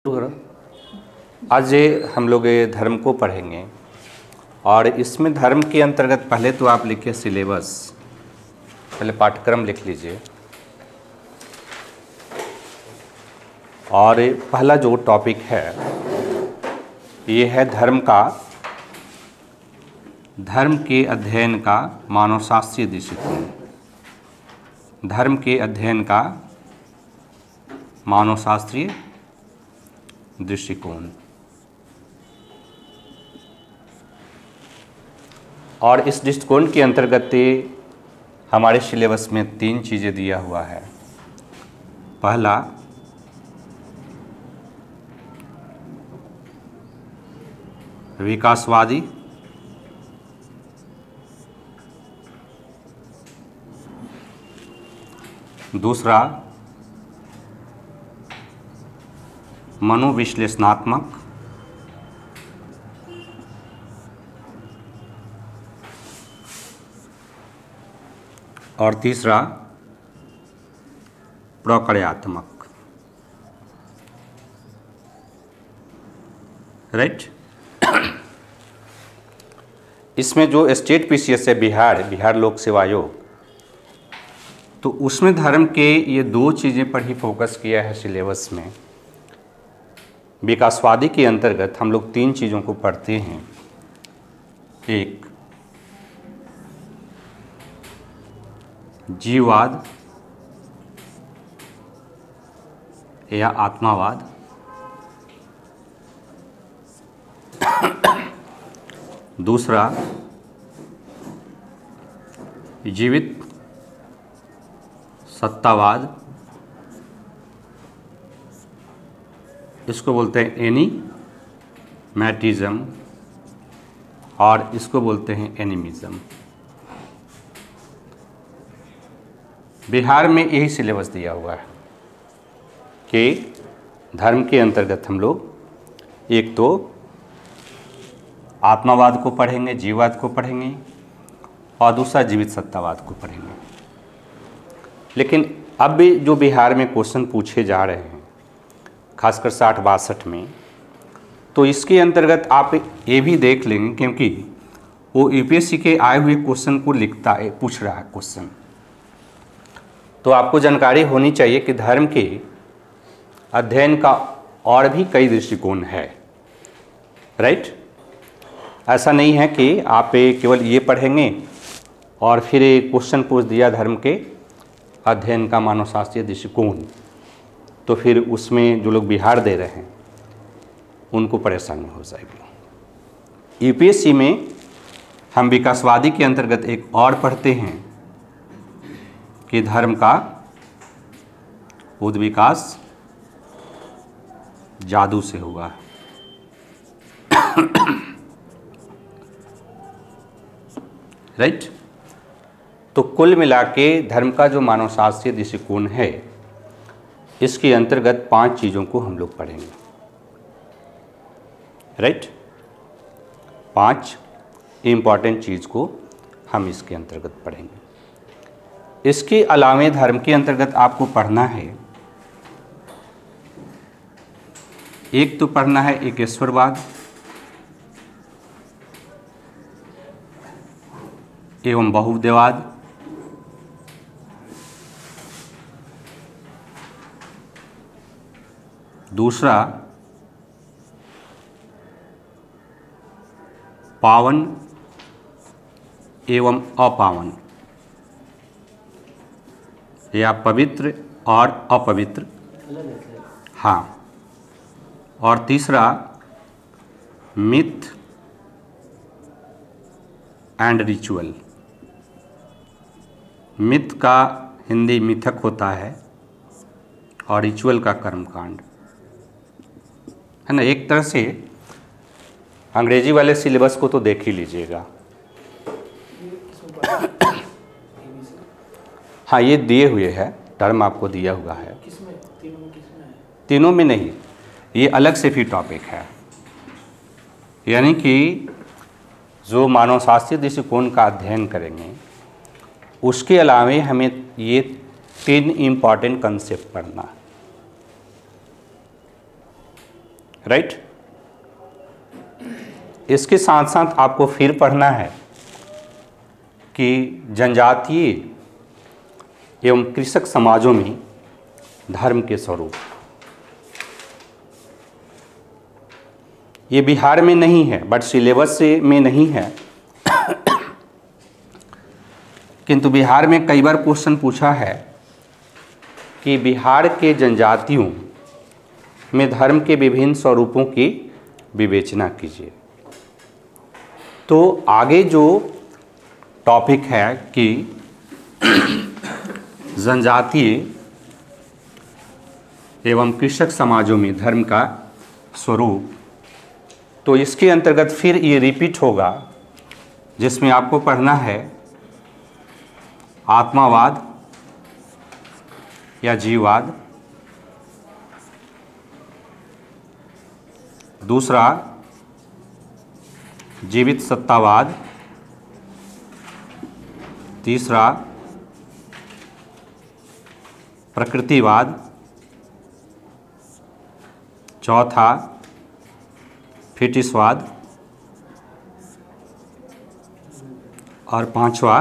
आज हम लोग ये धर्म को पढ़ेंगे और इसमें धर्म के अंतर्गत पहले तो आप लिखिए सिलेबस, पहले पाठ्यक्रम लिख लीजिए। और पहला जो टॉपिक है ये है धर्म के अध्ययन का मानवशास्त्रीय दृष्टिकोण। धर्म के अध्ययन का मानवशास्त्रीय दृष्टिकोण। और इस दृष्टिकोण के अंतर्गत हमारे सिलेबस में 3 चीज़ें दिया हुआ है। पहला विकासवादी, दूसरा मनोविश्लेषणात्मक, और तीसरा प्रक्रियात्मक। राइट। इसमें जो स्टेट पीसीएस है बिहार लोक सेवा आयोग, तो उसमें धर्म के ये 2 चीज़ें पर ही फोकस किया है सिलेबस में। विकासवादी के अंतर्गत हम लोग 3 चीज़ों को पढ़ते हैं। एक जीववाद या आत्मावाद, दूसरा जीवित सत्तावाद, इसको बोलते हैं एनिमैटिज्म, और इसको बोलते हैं एनिमिज्म। बिहार में यही सिलेबस दिया हुआ है कि धर्म के अंतर्गत हम लोग एक तो आत्मावाद को पढ़ेंगे, जीववाद को पढ़ेंगे, और दूसरा जीवित सत्तावाद को पढ़ेंगे। लेकिन अब भी जो बिहार में क्वेश्चन पूछे जा रहे हैं खासकर 60-62 में, तो इसके अंतर्गत आप ये भी देख लेंगे क्योंकि वो यूपीएससी के आए हुए क्वेश्चन को पूछ रहा है क्वेश्चन। तो आपको जानकारी होनी चाहिए कि धर्म के अध्ययन का और भी कई दृष्टिकोण है। राइट। ऐसा नहीं है कि आप केवल ये पढ़ेंगे और फिर क्वेश्चन पूछ दिया धर्म के अध्ययन का मानवशास्त्रीय दृष्टिकोण, तो फिर उसमें जो लोग बिहार दे रहे हैं उनको परेशानी हो जाएगी। यूपीएससी में हम विकासवादी के अंतर्गत एक और पढ़ते हैं कि धर्म का उद्विकास जादू से हुआ। राइट। तो कुल मिला के धर्म का जो मानवशास्त्रीय दृष्टिकोण है इसके अंतर्गत 5 चीज़ों को हम लोग पढ़ेंगे। राइट। 5 इम्पॉर्टेंट चीज़ को हम इसके अंतर्गत पढ़ेंगे। इसके अलावे धर्म के अंतर्गत आपको पढ़ना है, एक तो पढ़ना है एकेश्वरवाद एवं बहुदेववाद, दूसरा पावन एवं अपावन या पवित्र और अपवित्र। हाँ। और तीसरा मिथ एंड रिचुअल। मिथ का हिंदी मिथक होता है और रिचुअल का कर्मकांड है ना। एक तरह से अंग्रेजी वाले सिलेबस को तो देख ही लीजिएगा। हाँ, ये दिए हुए है, टर्म आपको दिया हुआ है। तीनों में नहीं, ये अलग से भी टॉपिक है। यानी कि जो मानवशास्त्रीय दृष्टिकोण का अध्ययन करेंगे उसके अलावे हमें ये 3 इम्पॉर्टेंट कंसेप्ट पढ़ना है। राइट। इसके साथ साथ आपको फिर पढ़ना है कि जनजातीय एवं कृषक समाजों में धर्म के स्वरूप। ये बिहार में नहीं है, बट सिलेबस में नहीं है, किंतु बिहार में कई बार क्वेश्चन पूछा है कि बिहार के जनजातियों में धर्म के विभिन्न स्वरूपों की विवेचना कीजिए। तो आगे जो टॉपिक है कि जनजातीय एवं कृषक समाजों में धर्म का स्वरूप, तो इसके अंतर्गत फिर ये रिपीट होगा, जिसमें आपको पढ़ना है आत्मावाद या जीववाद, दूसरा जीवित सत्तावाद, तीसरा प्रकृतिवाद, चौथा फेटिशवाद और पांचवा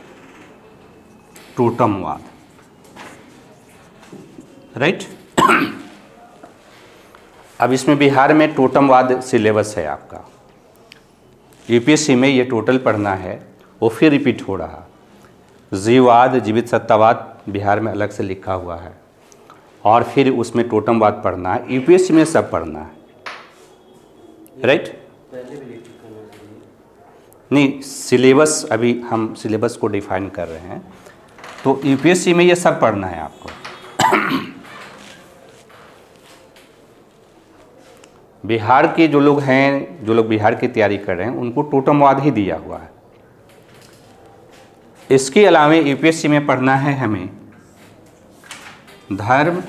टोटमवाद। राइट। अब इसमें बिहार में टोटमवाद सिलेबस है आपका, यूपीएससी में ये टोटल पढ़ना है, वो फिर रिपीट हो रहा। जीववाद, जीवित सत्तावाद बिहार में अलग से लिखा हुआ है, और फिर उसमें टोटमवाद पढ़ना है, यूपीएससी में सब पढ़ना है। राइट। नहीं, सिलेबस अभी हम सिलेबस को डिफाइन कर रहे हैं, तो यूपीएससी में ये सब पढ़ना है आपको। बिहार के जो लोग हैं, जो लोग बिहार की तैयारी कर रहे हैं, उनको टोटमवाद ही दिया हुआ है। इसके अलावा यूपीएससी में पढ़ना है हमें धर्म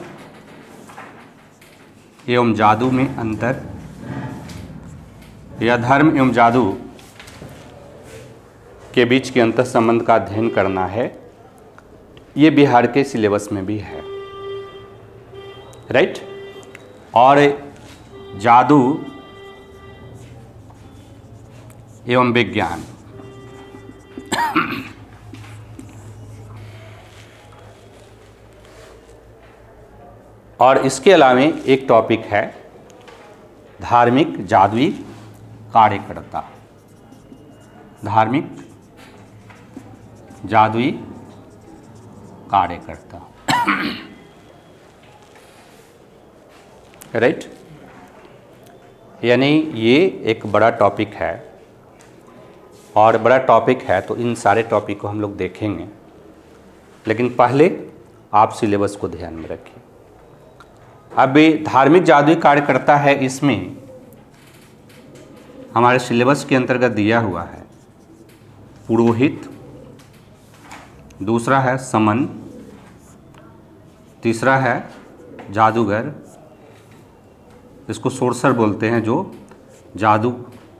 एवं जादू में अंतर, या धर्म एवं जादू के बीच के अंतर संबंध का अध्ययन करना है। ये बिहार के सिलेबस में भी है। राइट। और जादू एवं विज्ञान, और इसके अलावा एक टॉपिक है धार्मिक जादुई कार्यकर्ता, धार्मिक जादुई कार्यकर्ता। राइट। यानी ये एक बड़ा टॉपिक है, और बड़ा टॉपिक है तो इन सारे टॉपिक को हम लोग देखेंगे, लेकिन पहले आप सिलेबस को ध्यान में रखिए। अब धार्मिक जादुई कार्यकर्ता है, इसमें हमारे सिलेबस के अंतर्गत दिया हुआ है पुरोहित, दूसरा है समन, तीसरा है जादूगर, इसको सोर्सर बोलते हैं, जो जादू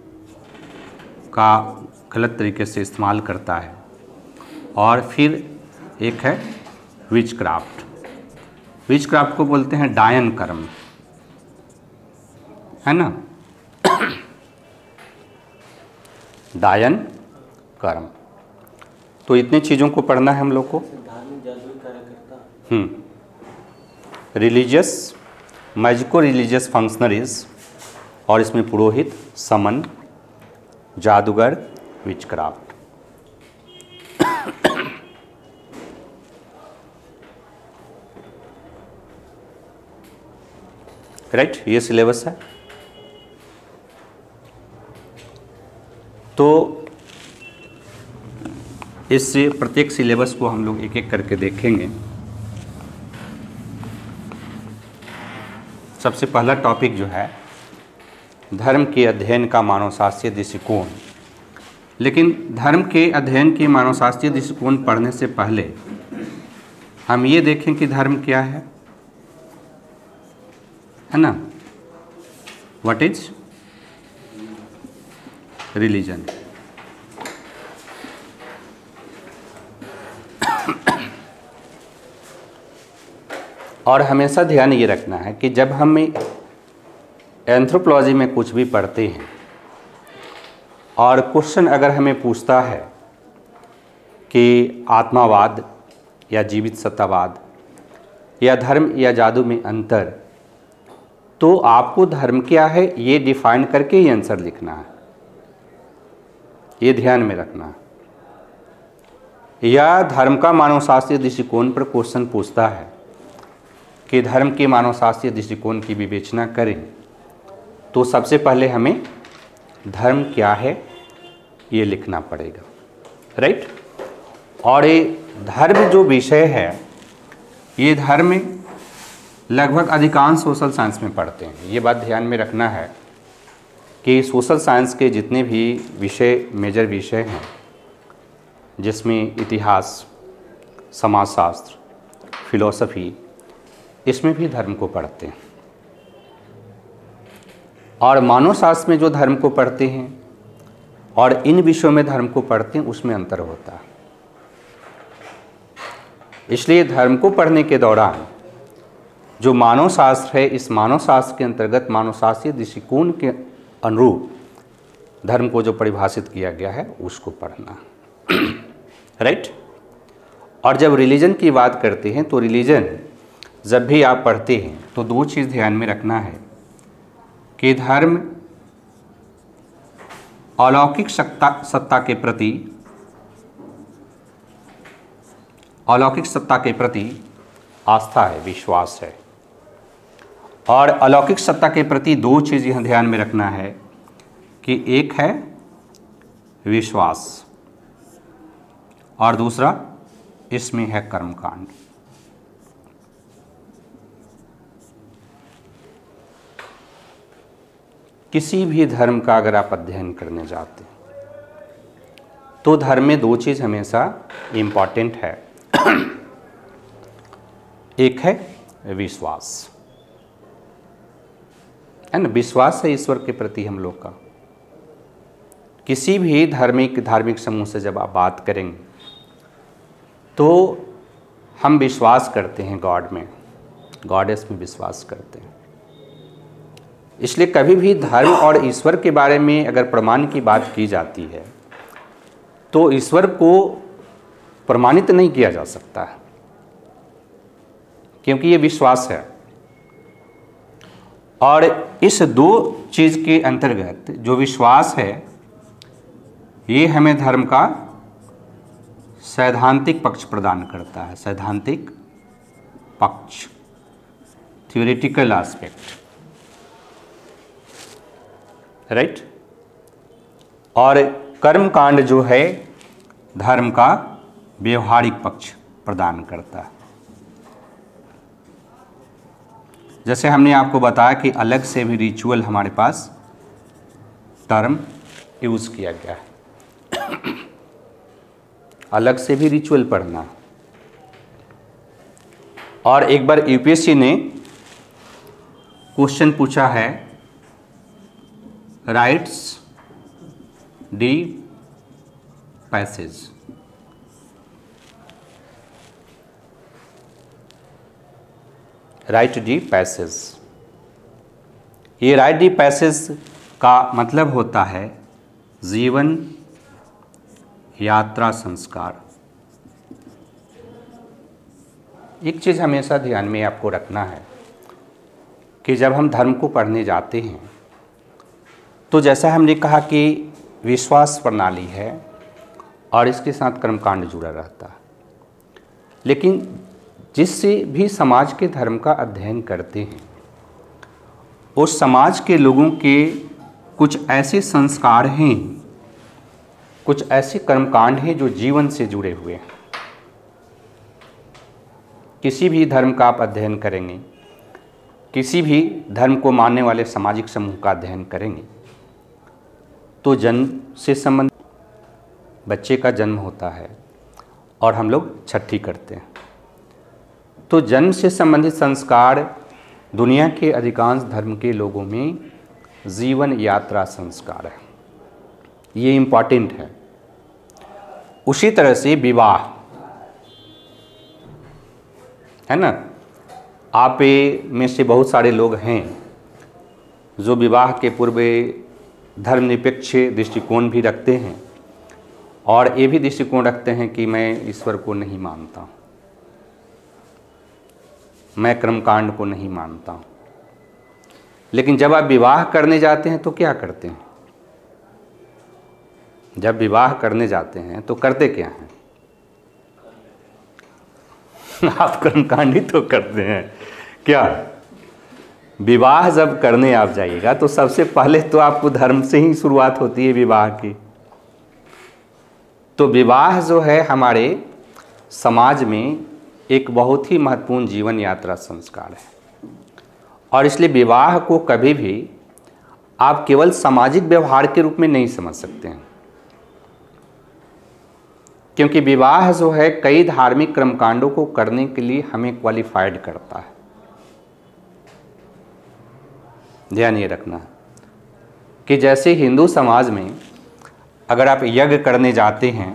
का गलत तरीके से इस्तेमाल करता है, और फिर एक है विच क्राफ्ट। विच क्राफ्ट को बोलते हैं डायन कर्म, है ना, डायन कर्म। तो इतनी चीज़ों को पढ़ना है हम लोग को। धार्मिक जादुई कार्यकर्ता, रिलीजियस, मैजिको रिलीजियस फंक्शनरीज, और इसमें पुरोहित, समन, जादूगर, विचक्राफ्ट। राइट। ये सिलेबस है। तो इससे प्रत्येक सिलेबस को हम लोग एक एक करके देखेंगे। सबसे पहला टॉपिक जो है धर्म के अध्ययन का मानवशास्त्रीय दृष्टिकोण। लेकिन धर्म के अध्ययन के मानवशास्त्रीय दृष्टिकोण पढ़ने से पहले हम ये देखें कि धर्म क्या है ना। What is religion. और हमेशा ध्यान ये रखना है कि जब हम एंथ्रोपोलॉजी में कुछ भी पढ़ते हैं और क्वेश्चन अगर हमें पूछता है कि आत्मावाद या जीवित सत्तावाद या धर्म या जादू में अंतर, तो आपको धर्म क्या है ये डिफाइन करके ही आंसर लिखना है, ये ध्यान में रखना है। या धर्म का मानवशास्त्रीय दृष्टिकोण पर क्वेश्चन पूछता है कि धर्म के मानवशास्त्रीय दृष्टिकोण की विवेचना करें, तो सबसे पहले हमें धर्म क्या है ये लिखना पड़ेगा, राइट। और ये धर्म जो विषय है, ये धर्म लगभग अधिकांश सोशल साइंस में पढ़ते हैं। ये बात ध्यान में रखना है कि सोशल साइंस के जितने भी विषय, मेजर विषय हैं, जिसमें इतिहास, समाजशास्त्र, फिलॉसफी, इसमें भी धर्म को पढ़ते हैं। और मानवशास्त्र में जो धर्म को पढ़ते हैं और इन विषयों में धर्म को पढ़ते हैं, उसमें अंतर होता है। इसलिए धर्म को पढ़ने के दौरान जो मानवशास्त्र है, इस मानवशास्त्र के अंतर्गत मानवशास्त्रीय दृष्टिकोण के अनुरूप धर्म को जो परिभाषित किया गया है उसको पढ़ना, राइट। और जब रिलीजन की बात करते हैं तो रिलीजन जब भी आप पढ़ते हैं तो दो चीज़ ध्यान में रखना है कि धर्म अलौकिक सत्ता के प्रति आस्था है, विश्वास है। और अलौकिक सत्ता के प्रति दो चीज़ यहाँ ध्यान में रखना है कि एक है विश्वास और दूसरा इसमें है कर्मकांड। किसी भी धर्म का अगर आप अध्ययन करने जाते हैं तो धर्म में दो चीज़ हमेशा इम्पॉर्टेंट है। एक है विश्वास, है ना, विश्वास है ईश्वर के प्रति हम लोग का। किसी भी धार्मिक समूह से जब आप बात करेंगे तो हम विश्वास करते हैं गॉड में, गॉडेस में विश्वास करते हैं। इसलिए कभी भी धर्म और ईश्वर के बारे में अगर प्रमाण की बात की जाती है तो ईश्वर को प्रमाणित नहीं किया जा सकता है, क्योंकि ये विश्वास है। और इस दो चीज़ के अंतर्गत जो विश्वास है, ये हमें धर्म का सैद्धांतिक पक्ष प्रदान करता है। सैद्धांतिक पक्ष, थ्योरेटिकल एस्पेक्ट, राइट। और कर्मकांड जो है धर्म का व्यवहारिक पक्ष प्रदान करता है। जैसे हमने आपको बताया कि अलग से भी रिचुअल हमारे पास टर्म यूज़ किया गया है, अलग से भी रिचुअल पढ़ना। और एक बार यूपीएससी ने क्वेश्चन पूछा है, rites de passage. Rite de passage, ये राइट डी पैसेज का मतलब होता है जीवन यात्रा संस्कार। एक चीज़ हमेशा ध्यान में आपको रखना है कि जब हम धर्म को पढ़ने जाते हैं तो जैसा हमने कहा कि विश्वास प्रणाली है और इसके साथ कर्मकांड जुड़ा रहता है। लेकिन जिससे भी समाज के धर्म का अध्ययन करते हैं, उस समाज के लोगों के कुछ ऐसे संस्कार हैं, कुछ ऐसे कर्मकांड हैं जो जीवन से जुड़े हुए हैं। किसी भी धर्म का आप अध्ययन करेंगे, किसी भी धर्म को मानने वाले सामाजिक समूह का अध्ययन करेंगे तो जन्म से संबंधित बच्चे का जन्म होता है और हम लोग छठी करते हैं। तो जन्म से संबंधित संस्कार दुनिया के अधिकांश धर्म के लोगों में जीवन यात्रा संस्कार है, ये इम्पॉर्टेंट है। उसी तरह से विवाह, है ना, आप में से बहुत सारे लोग हैं जो विवाह के पूर्व धर्मनिरपेक्ष दृष्टिकोण भी रखते हैं और ये भी दृष्टिकोण रखते हैं कि मैं ईश्वर को नहीं मानता हूँ, मैं कर्मकांड को नहीं मानता हूँ। लेकिन जब आप विवाह करने जाते हैं तो क्या करते हैं? जब विवाह करने जाते हैं तो करते क्या हैं? आप कर्मकांड ही तो करते हैं क्या? विवाह जब करने आप जाइएगा तो सबसे पहले तो आपको धर्म से ही शुरुआत होती है विवाह की। तो विवाह जो है हमारे समाज में एक बहुत ही महत्वपूर्ण जीवन यात्रा संस्कार है और इसलिए विवाह को कभी भी आप केवल सामाजिक व्यवहार के रूप में नहीं समझ सकते हैं, क्योंकि विवाह जो है कई धार्मिक कर्मकांडों को करने के लिए हमें क्वालिफाइड करता है। ध्यान ये रखना कि जैसे हिंदू समाज में अगर आप यज्ञ करने जाते हैं,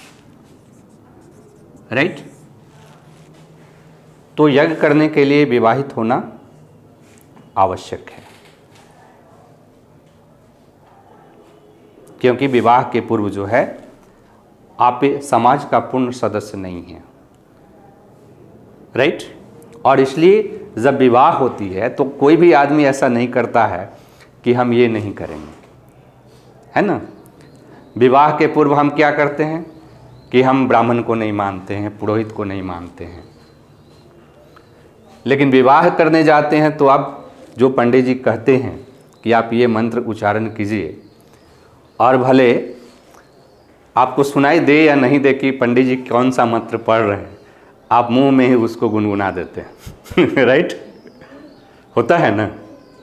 राइट, तो यज्ञ करने के लिए विवाहित होना आवश्यक है, क्योंकि विवाह के पूर्व जो है आप समाज का पूर्ण सदस्य नहीं हैं, राइट। और इसलिए जब विवाह होती है तो कोई भी आदमी ऐसा नहीं करता है कि हम ये नहीं करेंगे, है ना। विवाह के पूर्व हम क्या करते हैं कि हम ब्राह्मण को नहीं मानते हैं, पुरोहित को नहीं मानते हैं, लेकिन विवाह करने जाते हैं तो अब जो पंडित जी कहते हैं कि आप ये मंत्र उच्चारण कीजिए, और भले आपको सुनाई दे या नहीं दे कि पंडित जी कौन सा मंत्र पढ़ रहे हैं, आप मुंह में ही उसको गुनगुना देते हैं राइट, होता है ना।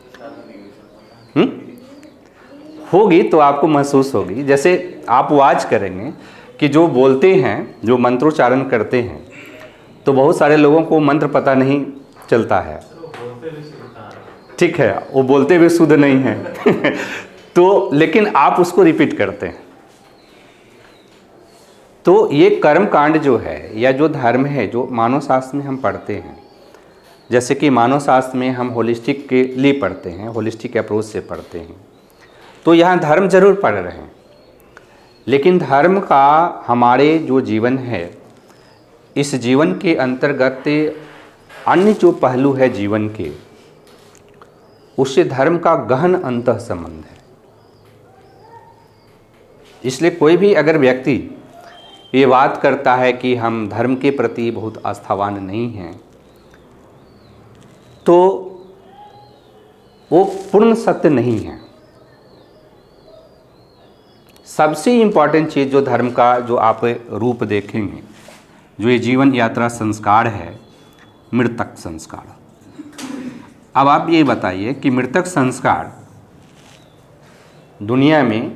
होगी तो आपको महसूस होगी। जैसे आप वाच करेंगे कि जो बोलते हैं, जो मंत्रोच्चारण करते हैं, तो बहुत सारे लोगों को मंत्र पता नहीं चलता है, ठीक है, वो बोलते हुए शुद्ध नहीं है तो लेकिन आप उसको रिपीट करते हैं। तो ये कर्म कांड जो है या जो धर्म है, जो मानव शास्त्र में हम पढ़ते हैं, जैसे कि मानव शास्त्र में हम होलिस्टिक के लिए पढ़ते हैं, होलिस्टिक अप्रोच से पढ़ते हैं, तो यहाँ धर्म जरूर पढ़ रहे हैं, लेकिन धर्म का हमारे जो जीवन है, इस जीवन के अंतर्गत अन्य जो पहलू है जीवन के, उससे धर्म का गहन अंतः संबंध है। इसलिए कोई भी अगर व्यक्ति ये बात करता है कि हम धर्म के प्रति बहुत आस्थावान नहीं हैं, तो वो पूर्ण सत्य नहीं है। सबसे इम्पॉर्टेंट चीज़ जो धर्म का जो आप रूप देखेंगे, जो ये जीवन यात्रा संस्कार है, मृतक संस्कार। अब आप ये बताइए कि मृतक संस्कार दुनिया में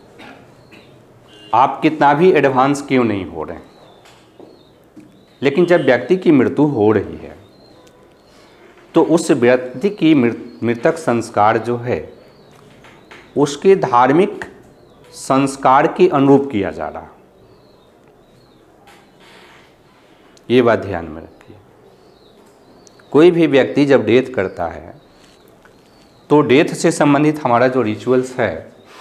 आप कितना भी एडवांस क्यों नहीं हो रहे हैं, लेकिन जब व्यक्ति की मृत्यु हो रही है तो उस व्यक्ति की मृतक संस्कार जो है उसके धार्मिक संस्कार के अनुरूप किया जा रहा। ये बात ध्यान में रखिए। कोई भी व्यक्ति जब डेथ करता है तो डेथ से संबंधित हमारा जो रिचुअल्स है,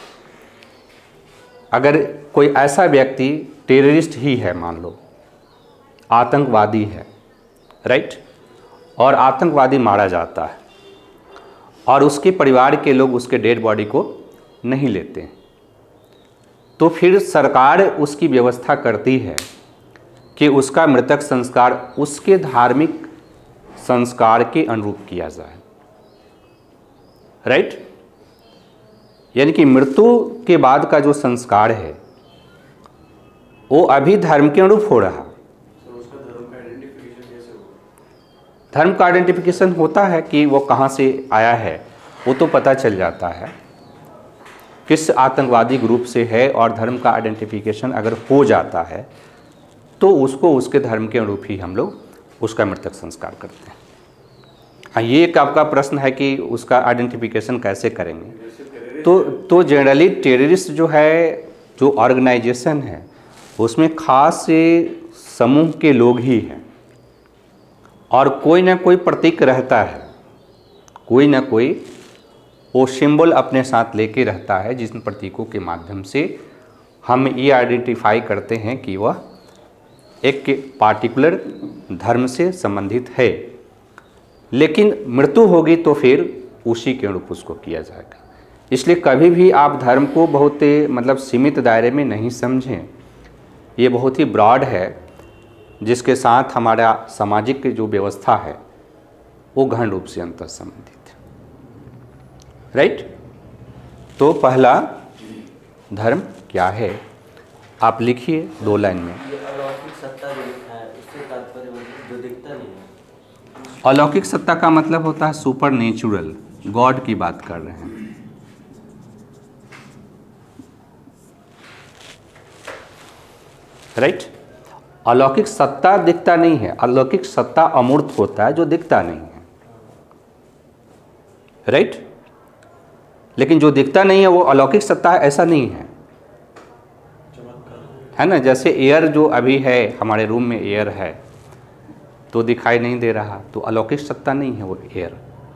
अगर कोई ऐसा व्यक्ति टेररिस्ट ही है, मान लो आतंकवादी है, राइट, और आतंकवादी मारा जाता है और उसके परिवार के लोग उसके डेड बॉडी को नहीं लेते हैं, तो फिर सरकार उसकी व्यवस्था करती है कि उसका मृतक संस्कार उसके धार्मिक संस्कार के अनुरूप किया जाए, राइट। यानी कि मृत्यु के बाद का जो संस्कार है वो अभी धर्म के अनुरूप हो रहा। धर्म का आइडेंटिफिकेशन होता है कि वो कहाँ से आया है, वो तो पता चल जाता है किस आतंकवादी ग्रुप से है, और धर्म का आइडेंटिफिकेशन अगर हो जाता है तो उसको उसके धर्म के अनुरूप ही हम लोग उसका मृतक संस्कार करते हैं। हाँ, ये एक आपका प्रश्न है कि उसका आइडेंटिफिकेशन कैसे करेंगे। तो जनरली टेररिस्ट जो है, जो ऑर्गेनाइजेशन है, उसमें खास से समूह के लोग ही हैं और कोई ना कोई प्रतीक रहता है, कोई ना कोई वो सिंबल अपने साथ लेके रहता है, जिन प्रतीकों के माध्यम से हम ये आइडेंटिफाई करते हैं कि वह एक पार्टिकुलर धर्म से संबंधित है। लेकिन मृत्यु होगी तो फिर उसी के अनुरूप उसको किया जाएगा। इसलिए कभी भी आप धर्म को बहुत मतलब सीमित दायरे में नहीं समझें। ये बहुत ही ब्रॉड है, जिसके साथ हमारा सामाजिक जो व्यवस्था है वो गहन रूप से अंतर संबंधित है। राइट? तो पहला धर्म क्या है आप लिखिए 2 लाइन में। ये अलौकिक सत्ता जो लिखा है इससे तात्पर्य मतलब जो दिखता नहीं है। अलौकिक सत्ता का मतलब होता है सुपर नेचुरल, गॉड की बात कर रहे हैं। राइट? अलौकिक सत्ता दिखता नहीं है, अलौकिक सत्ता अमूर्त होता है जो दिखता नहीं है। राइट? लेकिन जो दिखता नहीं है वो अलौकिक सत्ता है ऐसा नहीं है, है ना। जैसे एयर जो अभी है हमारे रूम में, एयर है तो दिखाई नहीं दे रहा, तो अलौकिक सत्ता नहीं है वो एयर,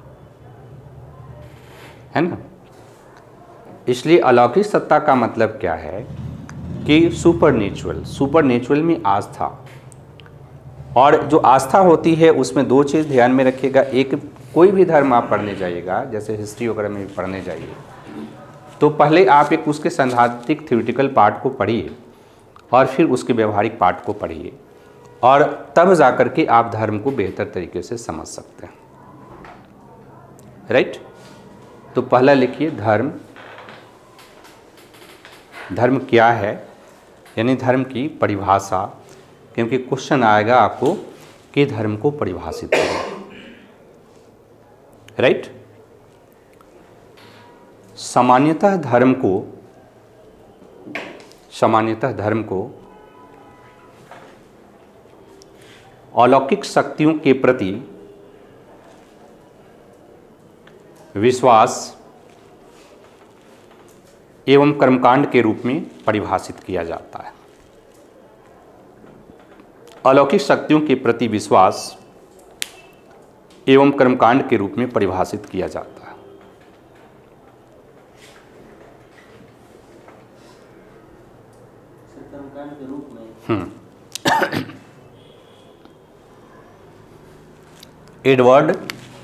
है ना। इसलिए अलौकिक सत्ता का मतलब क्या है कि सुपरनेचुरल। सुपरनेचुरल में आस्था, और जो आस्था होती है उसमें 2 चीज़ ध्यान में रखिएगा। एक, कोई भी धर्म आप पढ़ने जाइएगा, जैसे हिस्ट्री वगैरह में भी पढ़ने जाइए, तो पहले आप एक उसके सैद्धांतिक थ्योरेटिकल पार्ट को पढ़िए और फिर उसके व्यवहारिक पार्ट को पढ़िए, और तब जाकर के आप धर्म को बेहतर तरीके से समझ सकते हैं। राइट? तो पहला लिखिए धर्म। धर्म क्या है, यानी धर्म की परिभाषा, क्योंकि क्वेश्चन आएगा आपको कि धर्म को परिभाषित करें। राइट? सामान्यतः धर्म को अलौकिक शक्तियों के प्रति विश्वास एवं कर्मकांड के रूप में परिभाषित किया जाता है। अलौकिक शक्तियों के प्रति विश्वास एवं कर्मकांड के रूप में परिभाषित किया जाता है। कर्मकांड के रूप में एडवर्ड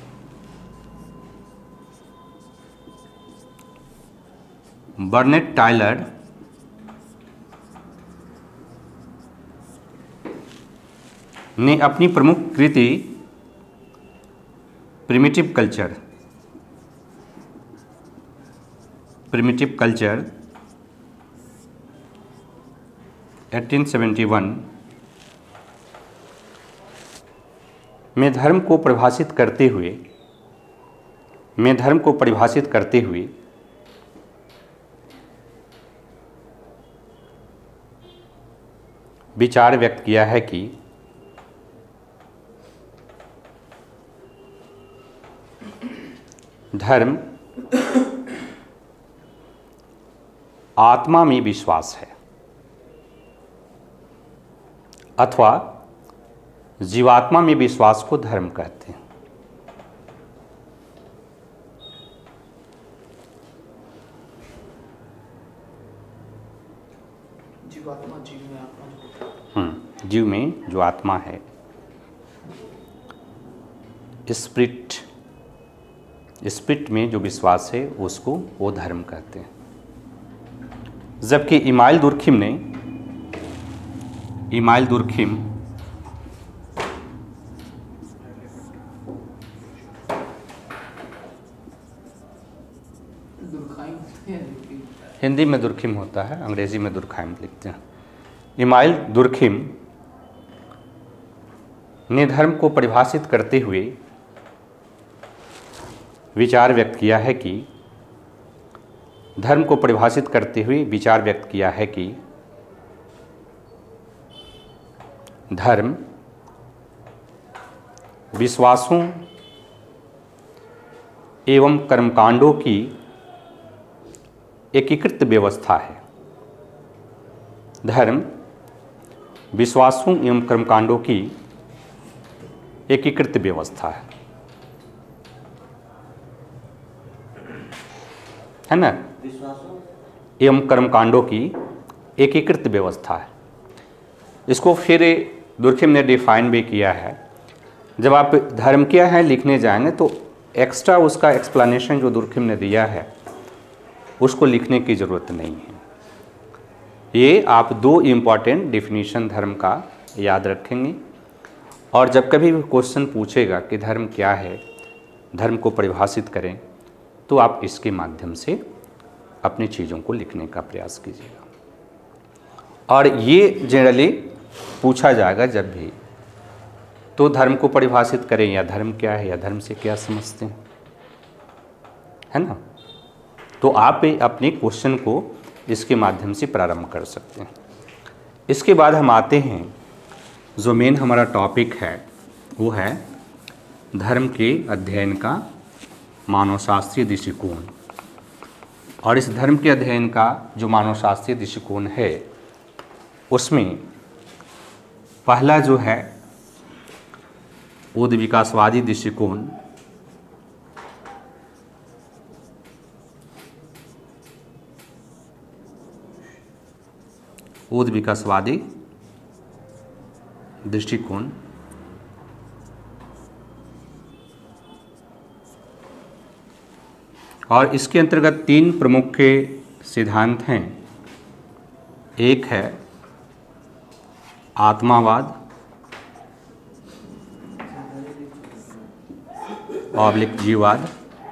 बर्नेट टायलर ने अपनी प्रमुख कृति प्रिमिटिव कल्चर 1871 में धर्म को परिभाषित करते हुए विचार व्यक्त किया है कि धर्म आत्मा में विश्वास है अथवा जीवात्मा में विश्वास को धर्म कहते हैं। जीवात्मा जीव में आत्मा जीव में जो आत्मा है, स्पिरिट में जो विश्वास है उसको वो धर्म कहते हैं। जबकि इमाइल दुर्खिम हिंदी में दुर्खिम होता है, अंग्रेजी में दुर्खाइम लिखते हैं। इमाइल दुर्खिम ने धर्म को परिभाषित करते हुए विचार व्यक्त किया है कि धर्म विश्वासों एवं कर्मकांडों की एकीकृत व्यवस्था है। धर्म विश्वासों एवं कर्मकांडों की एकीकृत व्यवस्था है। है ना, विश्वासों एवं कर्मकांडों की एकीकृत व्यवस्था है। इसको फिर दुर्खिम ने डिफाइन भी किया है। जब आप धर्म क्या है लिखने जाएंगे तो एक्स्ट्रा उसका एक्सप्लेनेशन जो दुर्खिम ने दिया है उसको लिखने की ज़रूरत नहीं है। ये आप दो इम्पॉर्टेंट डिफिनीशन धर्म का याद रखेंगे, और जब कभी भी क्वेश्चन पूछेगा कि धर्म क्या है, धर्म को परिभाषित करें, तो आप इसके माध्यम से अपनी चीज़ों को लिखने का प्रयास कीजिएगा। और ये जनरली पूछा जाएगा जब भी, तो धर्म को परिभाषित करें या धर्म क्या है या धर्म से क्या समझते हैं, है ना। तो आप अपने क्वेश्चन को इसके माध्यम से प्रारंभ कर सकते हैं। इसके बाद हम आते हैं, जो मेन हमारा टॉपिक है वो है धर्म के अध्ययन का मानवशास्त्रीय दृष्टिकोण। और इस धर्म के अध्ययन का जो मानवशास्त्रीय दृष्टिकोण है उसमें पहला जो है उद्विकासवादी दृष्टिकोण, उद्विकासवादी दृष्टिकोण, और इसके अंतर्गत तीन प्रमुख सिद्धांत हैं। एक है आत्मावाद ऑब्लिक जीववाद,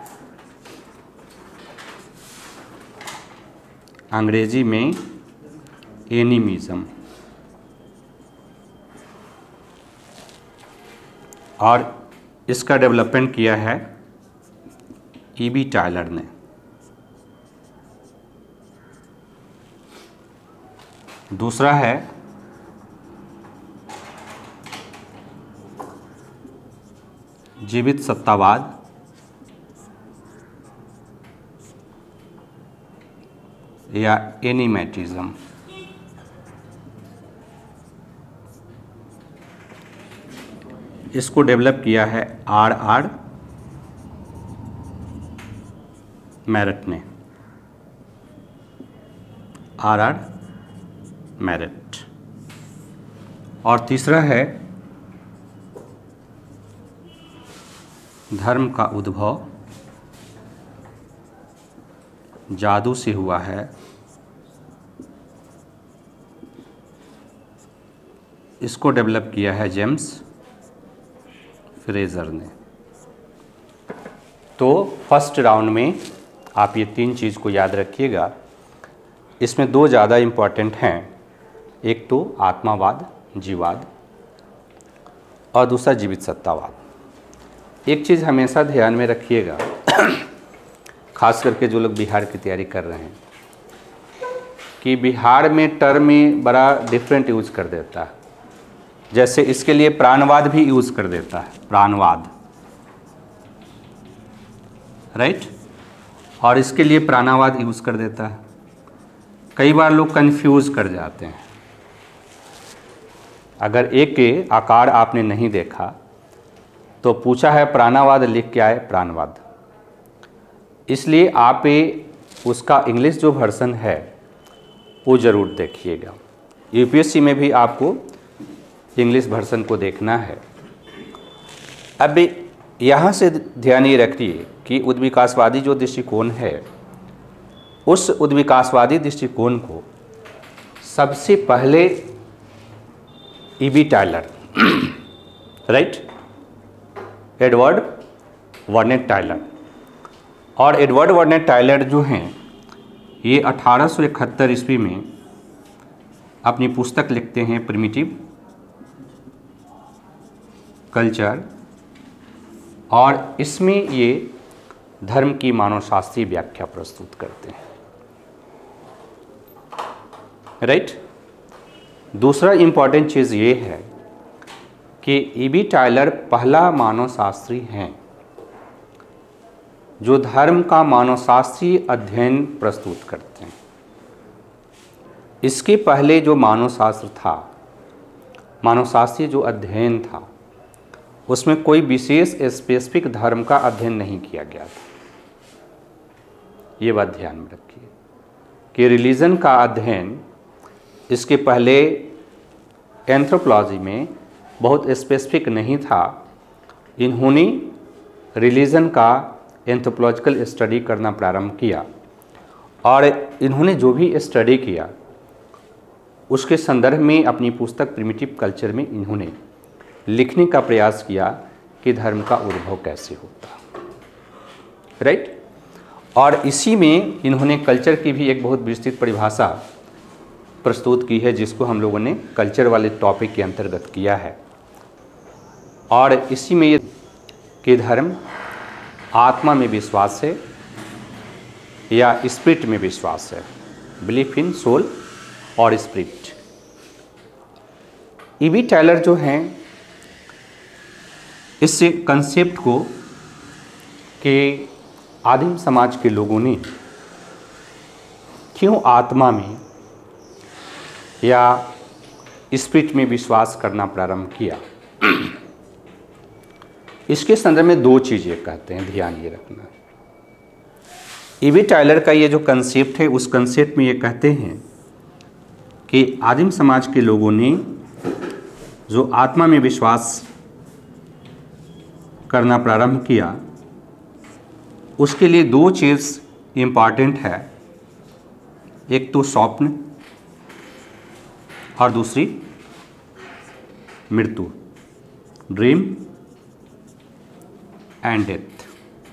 अंग्रेजी में एनिमिज्म, और इसका डेवलपमेंट किया है E.B. टायलर ने। दूसरा है जीवित सत्तावाद, या एनिमेटिज्म। इसको डेवलप किया है R.R. मैरट ने, R.R. मैरट। और तीसरा है धर्म का उद्भव जादू से हुआ है, इसको डेवलप किया है जेम्स फ्रेजर ने। तो फर्स्ट राउंड में आप ये तीन चीज़ को याद रखिएगा। इसमें दो ज़्यादा इम्पॉर्टेंट हैं, एक तो आत्मावाद जीववाद और दूसरा जीवित सत्तावाद। एक चीज़ हमेशा ध्यान में रखिएगा, खास करके जो लोग बिहार की तैयारी कर रहे हैं, कि बिहार में टर्म में बड़ा डिफरेंट यूज़ कर देता है। जैसे इसके लिए प्राणवाद भी यूज़ कर देता है, प्राणवाद, राइट, और इसके लिए प्राणावाद यूज़ कर देता है। कई बार लोग कंफ्यूज कर जाते हैं। अगर एक के आकार आपने नहीं देखा तो पूछा है प्राणावाद, लिख के आए प्राणवाद। इसलिए आप उसका इंग्लिश जो वर्जन है वो ज़रूर देखिएगा। यूपीएससी में भी आपको इंग्लिश वर्जन को देखना है। अब यहाँ से ध्यान ये रखिए कि उद्विकासवादी जो दृष्टिकोण है, उस उद्विकासवादी दृष्टिकोण को सबसे पहले E.B. Tylor, right, Edward Burnett Tylor, और एडवर्ड वर्नेट टायलर जो हैं ये 1871 ईस्वी में अपनी पुस्तक लिखते हैं प्रिमिटिव कल्चर, और इसमें ये धर्म की मानवशास्त्रीय व्याख्या प्रस्तुत करते हैं, राइट। दूसरा इम्पॉर्टेंट चीज़ ये है कि E.B. टायलर पहला मानवशास्त्री हैं जो धर्म का मानवशास्त्रीय अध्ययन प्रस्तुत करते हैं। इसके पहले जो मानवशास्त्र था, मानवशास्त्रीय जो अध्ययन था, उसमें कोई विशेष स्पेसिफिक धर्म का अध्ययन नहीं किया गया था। ये बात ध्यान में रखिए कि रिलीजन का अध्ययन इसके पहले एंथ्रोपोलॉजी में बहुत स्पेसिफिक नहीं था। इन्होंने रिलीजन का एंथ्रोपोलॉजिकल स्टडी करना प्रारंभ किया और इन्होंने जो भी स्टडी किया उसके संदर्भ में अपनी पुस्तक प्रिमिटिव कल्चर में इन्होंने लिखने का प्रयास किया कि धर्म का उद्भव कैसे होता, राइट। और इसी में इन्होंने कल्चर की भी एक बहुत विस्तृत परिभाषा प्रस्तुत की है, जिसको हम लोगों ने कल्चर वाले टॉपिक के अंतर्गत किया है। और इसी में ये कि धर्म आत्मा में विश्वास है या स्पिरिट में विश्वास है, बिलीफ इन सोल और स्पिरिट। ईवी टायलर जो हैं इस कंसेप्ट को कि आदिम समाज के लोगों ने क्यों आत्मा में या स्पिरिट में विश्वास करना प्रारंभ किया, इसके संदर्भ में दो चीज़ें कहते हैं, ध्यान ये रखना। ईवी टायलर का ये जो कंसेप्ट है उस कंसेप्ट में ये कहते हैं कि आदिम समाज के लोगों ने जो आत्मा में विश्वास करना प्रारंभ किया उसके लिए दो चीज़ इम्पॉर्टेंट है, एक तो स्वप्न और दूसरी मृत्यु, ड्रीम एंड डेथ।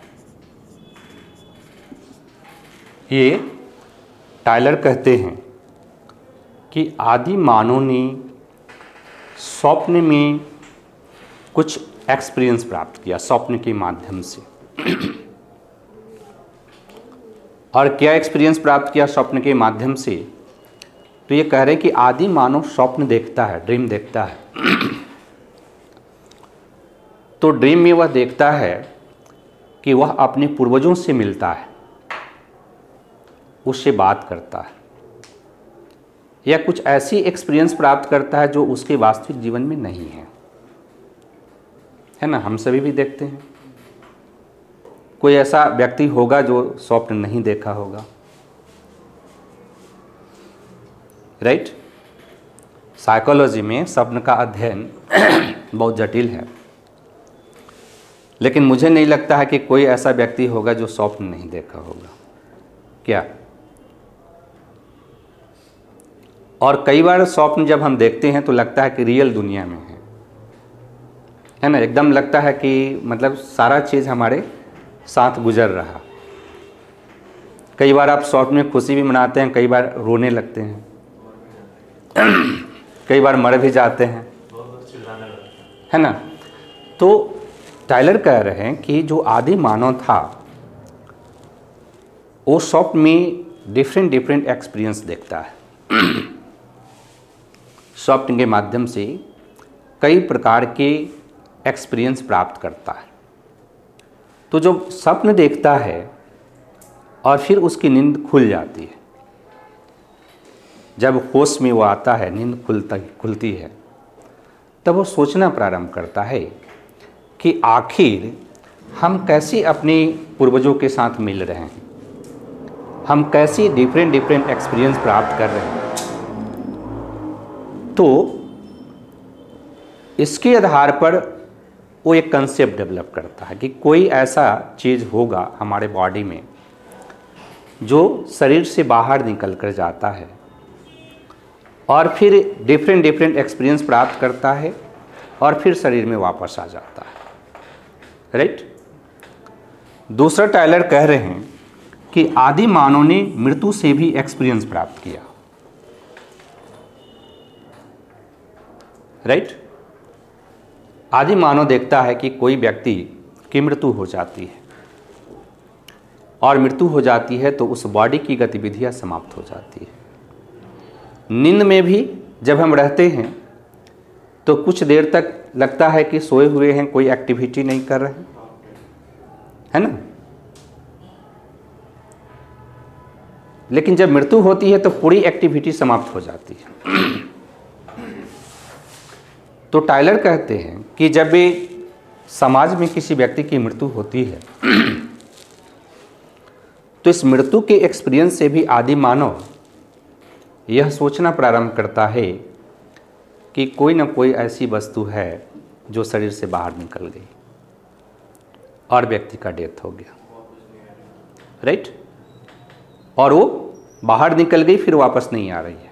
ये टायलर कहते हैं कि आदि मानव ने स्वप्न में कुछ एक्सपीरियंस प्राप्त किया, स्वप्न के माध्यम से। और क्या एक्सपीरियंस प्राप्त किया स्वप्न के माध्यम से? तो ये कह रहे हैं कि आदि मानव स्वप्न देखता है, ड्रीम देखता है। तो ड्रीम में वह देखता है कि वह अपने पूर्वजों से मिलता है, उससे बात करता है, या कुछ ऐसी एक्सपीरियंस प्राप्त करता है जो उसके वास्तविक जीवन में नहीं है ना। हम सभी भी देखते हैं, कोई ऐसा व्यक्ति होगा जो स्वप्न नहीं देखा होगा, राइट। साइकोलॉजी में स्वप्न का अध्ययन बहुत जटिल है, लेकिन मुझे नहीं लगता है कि कोई ऐसा व्यक्ति होगा जो स्वप्न नहीं देखा होगा, क्या? और कई बार स्वप्न जब हम देखते हैं तो लगता है कि रियल दुनिया में है ना, एकदम लगता है कि मतलब सारा चीज़ हमारे साथ गुजर रहा। कई बार आप स्वप्न में खुशी भी मनाते हैं, कई बार रोने लगते हैं, कई बार मर भी जाते हैं, है ना। तो टायलर कह रहे हैं कि जो आदि मानव था वो स्वप्न में डिफरेंट एक्सपीरियंस देखता है। स्वप्न के माध्यम से कई प्रकार के एक्सपीरियंस प्राप्त करता है। तो जो स्वप्न देखता है और फिर उसकी नींद खुल जाती है, जब होश में वो आता है, नींद खुलती है, तब वो सोचना प्रारंभ करता है कि आखिर हम कैसे अपने पूर्वजों के साथ मिल रहे हैं, हम कैसे डिफरेंट एक्सपीरियंस प्राप्त कर रहे हैं। तो इसके आधार पर वो एक कंसेप्ट डेवलप करता है कि कोई ऐसा चीज़ होगा हमारे बॉडी में जो शरीर से बाहर निकल कर जाता है और फिर डिफरेंट एक्सपीरियंस प्राप्त करता है और फिर शरीर में वापस आ जाता है, राइट। दूसरा टायलर कह रहे हैं कि आदि मानव ने मृत्यु से भी एक्सपीरियंस प्राप्त किया, राइट। आदि मानव देखता है कि कोई व्यक्ति की मृत्यु हो जाती है और मृत्यु हो जाती है तो उस बॉडी की गतिविधियां समाप्त हो जाती है। नींद में भी जब हम रहते हैं तो कुछ देर तक लगता है कि सोए हुए हैं, कोई एक्टिविटी नहीं कर रहे हैं, है ना। लेकिन जब मृत्यु होती है तो पूरी एक्टिविटी समाप्त हो जाती है। तो टायलर कहते हैं कि जब भी समाज में किसी व्यक्ति की मृत्यु होती है तो इस मृत्यु के एक्सपीरियंस से भी आदि मानव यह सोचना प्रारंभ करता है कि कोई ना कोई ऐसी वस्तु है जो शरीर से बाहर निकल गई और व्यक्ति का डेथ हो गया, राइट। और वो बाहर निकल गई, फिर वापस नहीं आ रही है।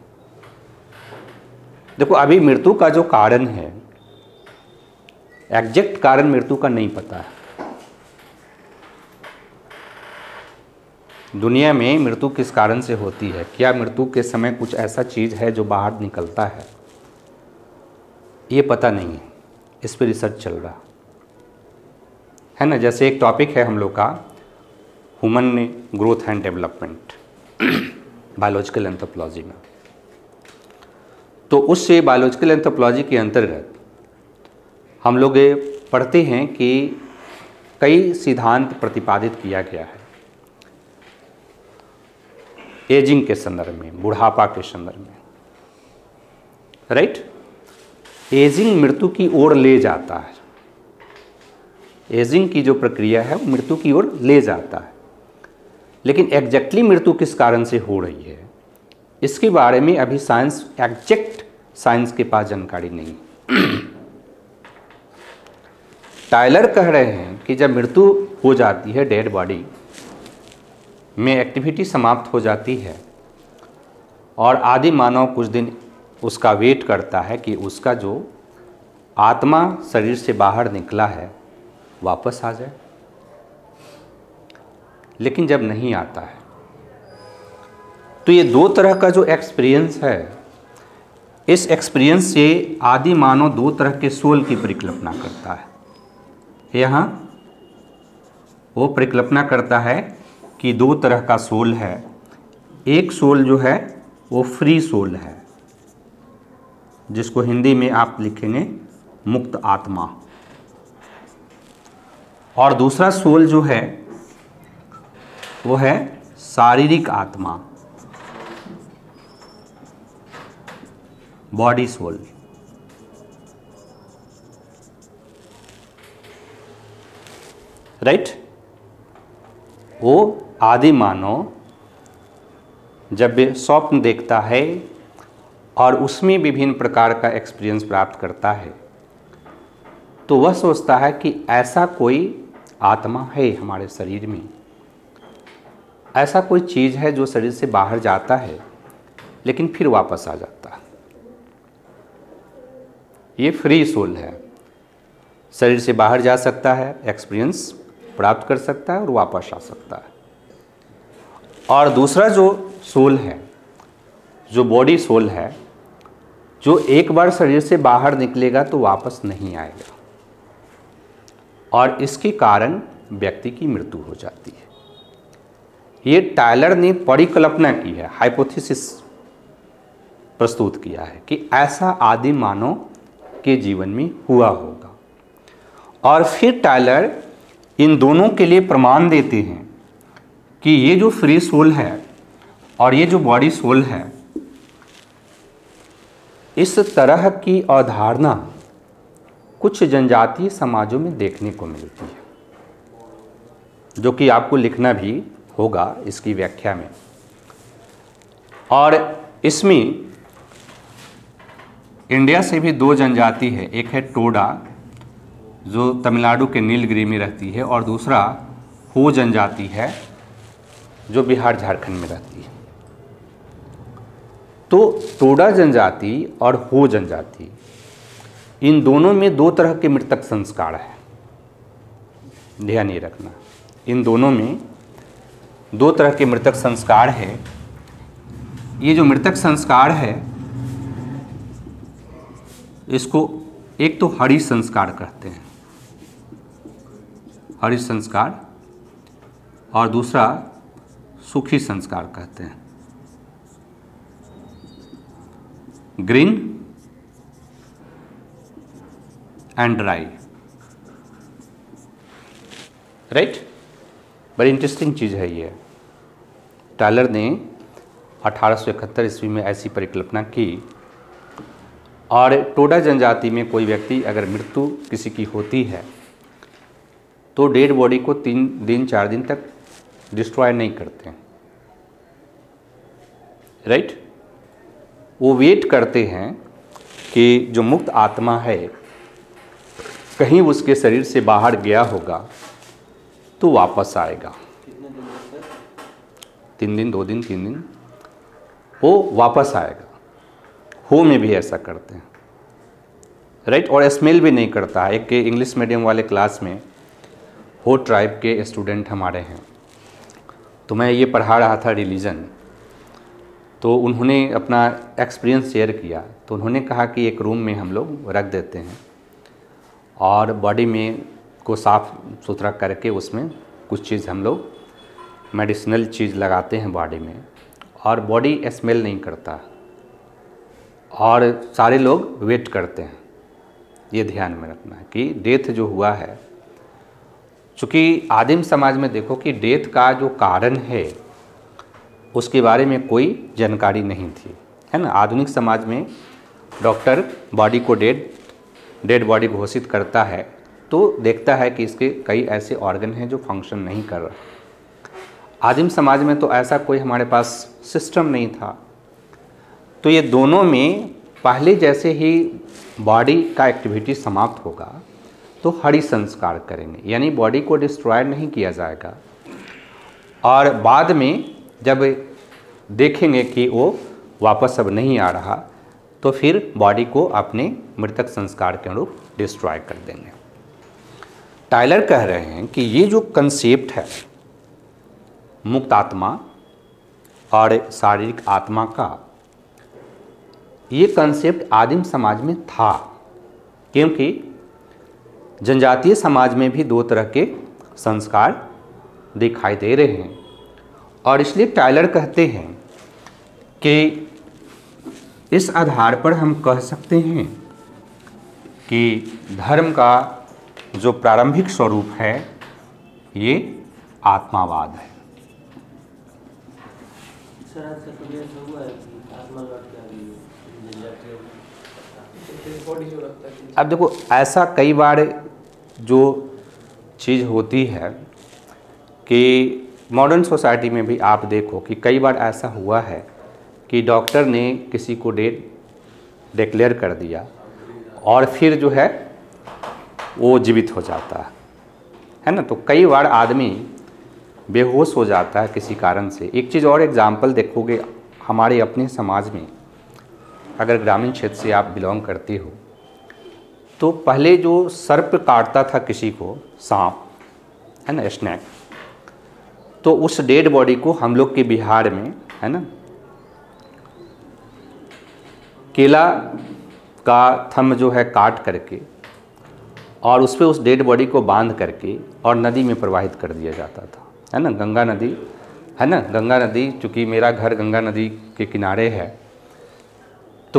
देखो, अभी मृत्यु का जो कारण है, एग्जैक्ट कारण मृत्यु का नहीं पता है। दुनिया में मृत्यु किस कारण से होती है, क्या मृत्यु के समय कुछ ऐसा चीज़ है जो बाहर निकलता है, ये पता नहीं है। इस पर रिसर्च चल रहा है ना। जैसे एक टॉपिक है हम लोग का human growth and development biological anthropology में, तो उससे बायोलॉजिकल एंथ्रोपोलॉजी के अंतर्गत हम लोग ये पढ़ते हैं कि कई सिद्धांत प्रतिपादित किया गया है एजिंग के संदर्भ में, बुढ़ापा के संदर्भ में, राइट। एजिंग मृत्यु की ओर ले जाता है। एजिंग की जो प्रक्रिया है वो मृत्यु की ओर ले जाता है, लेकिन एग्जैक्टली मृत्यु किस कारण से हो रही है इसके बारे में अभी एग्जैक्ट साइंस के पास जानकारी नहीं। टायलर कह रहे हैं कि जब मृत्यु हो जाती है, डेड बॉडी में एक्टिविटी समाप्त हो जाती है और आदि मानव कुछ दिन उसका वेट करता है कि उसका जो आत्मा शरीर से बाहर निकला है वापस आ जाए, लेकिन जब नहीं आता है तो ये दो तरह का जो एक्सपीरियंस है, इस एक्सपीरियंस से आदि मानव दो तरह के सोल की परिकल्पना करता है। यहाँ वो परिकल्पना करता है कि दो तरह का सोल है। एक सोल जो है वो फ्री सोल है, जिसको हिंदी में आप लिखेंगे मुक्त आत्मा, और दूसरा सोल जो है वो है शारीरिक आत्मा, बॉडी सोल। राइट। वो आदि मानव जब वे स्वप्न देखता है और उसमें विभिन्न प्रकार का एक्सपीरियंस प्राप्त करता है तो वह सोचता है कि ऐसा कोई आत्मा है हमारे शरीर में, ऐसा कोई चीज़ है जो शरीर से बाहर जाता है लेकिन फिर वापस आ जाता है। ये फ्री सोल है, शरीर से बाहर जा सकता है, एक्सपीरियंस प्राप्त कर सकता है और वापस आ सकता है। और दूसरा जो सोल है, जो बॉडी सोल है, जो एक बार शरीर से बाहर निकलेगा तो वापस नहीं आएगा और इसके कारण व्यक्ति की मृत्यु हो जाती है। ये टायलर ने परिकल्पना की है, हाइपोथेसिस प्रस्तुत किया है कि ऐसा आदि मानव के जीवन में हुआ होगा। और फिर टायलर इन दोनों के लिए प्रमाण देते हैं कि ये जो फ्री सोल है और ये जो बॉडी सोल है, इस तरह की अवधारणा कुछ जनजातीय समाजों में देखने को मिलती है, जो कि आपको लिखना भी होगा इसकी व्याख्या में। और इसमें इंडिया से भी दो जनजाति है, एक है टोडा जो तमिलनाडु के नीलगिरी में रहती है और दूसरा हो जनजाति है जो बिहार झारखंड में रहती है। तो टोडा जनजाति और हो जनजाति, इन दोनों में दो तरह के मृतक संस्कार है, ध्यान ये रखना। इन दोनों में दो तरह के मृतक संस्कार है। ये जो मृतक संस्कार है इसको एक तो हरि संस्कार कहते हैं, हरि संस्कार, और दूसरा सुखी संस्कार कहते हैं, ग्रीन एंड ड्राई। राइट। बड़ी इंटरेस्टिंग चीज़ है ये। टायलर ने 1871 ईस्वी में ऐसी परिकल्पना की और टोडा जनजाति में कोई व्यक्ति अगर मृत्यु किसी की होती है तो डेड बॉडी को 3 दिन 4 दिन तक डिस्ट्रॉय नहीं करते हैं, राइट। वो वेट करते हैं कि जो मुक्त आत्मा है कहीं उसके शरीर से बाहर गया होगा तो वापस आएगा। कितने दिन तक? 3 दिन, 2 दिन, 3 दिन वो वापस आएगा। हो में भी ऐसा करते हैं, राइट। और स्मेल भी नहीं करता है। एक इंग्लिश मीडियम वाले क्लास में हो ट्राइब के स्टूडेंट हमारे हैं, तो मैं ये पढ़ा रहा था रिलीजन, तो उन्होंने अपना एक्सपीरियंस शेयर किया। तो उन्होंने कहा कि एक रूम में हम लोग रख देते हैं और बॉडी में को साफ़ सुथरा करके उसमें कुछ चीज़ हम लोग मेडिसिनल चीज़ लगाते हैं बॉडी में, और बॉडी स्मेल नहीं करता और सारे लोग वेट करते हैं। ये ध्यान में रखना है कि डेथ जो हुआ है, चूँकि आदिम समाज में देखो कि डेथ का जो कारण है उसके बारे में कोई जानकारी नहीं थी, है ना। आधुनिक समाज में डॉक्टर बॉडी को डेड बॉडी घोषित करता है तो देखता है कि इसके कई ऐसे ऑर्गन हैं जो फंक्शन नहीं कर रहा। आदिम समाज में तो ऐसा कोई हमारे पास सिस्टम नहीं था। तो ये दोनों में पहले जैसे ही बॉडी का एक्टिविटी समाप्त होगा तो हरि संस्कार करेंगे, यानी बॉडी को डिस्ट्रॉय नहीं किया जाएगा। और बाद में जब देखेंगे कि वो वापस अब नहीं आ रहा तो फिर बॉडी को अपने मृतक संस्कार के अनुरूप डिस्ट्रॉय कर देंगे। टायलर कह रहे हैं कि ये जो कंसेप्ट है मुक्त आत्मा और शारीरिक आत्मा का, ये कंसेप्ट आदिम समाज में था, क्योंकि जनजातीय समाज में भी 2 तरह के संस्कार दिखाई दे रहे हैं। और इसलिए टायलर कहते हैं कि इस आधार पर हम कह सकते हैं कि धर्म का जो प्रारंभिक स्वरूप है ये आत्मावाद है। सर आज कभी ऐसा हुआ है कि आत्मा लौट के आ गई है जनजातियों में? बॉडी जो लगता है अब देखो ऐसा कई बार जो चीज़ होती है कि मॉडर्न सोसाइटी में भी आप देखो कि कई बार ऐसा हुआ है कि डॉक्टर ने किसी को डेड डिक्लेयर कर दिया और फिर जो है वो जीवित हो जाता है ना। तो कई बार आदमी बेहोश हो जाता है किसी कारण से। एक चीज़ और एग्जांपल देखोगे हमारे अपने समाज में, अगर ग्रामीण क्षेत्र से आप बिलोंग करते हो तो पहले जो सर्प काटता था किसी को, सांप है ना, स्नेक, तो उस डेड बॉडी को हम लोग के बिहार में है ना केला का थंब जो है काट करके और उस पर उस डेड बॉडी को बांध करके और नदी में प्रवाहित कर दिया जाता था, है ना। गंगा नदी है ना, गंगा नदी, चूँकि मेरा घर गंगा नदी के किनारे है तो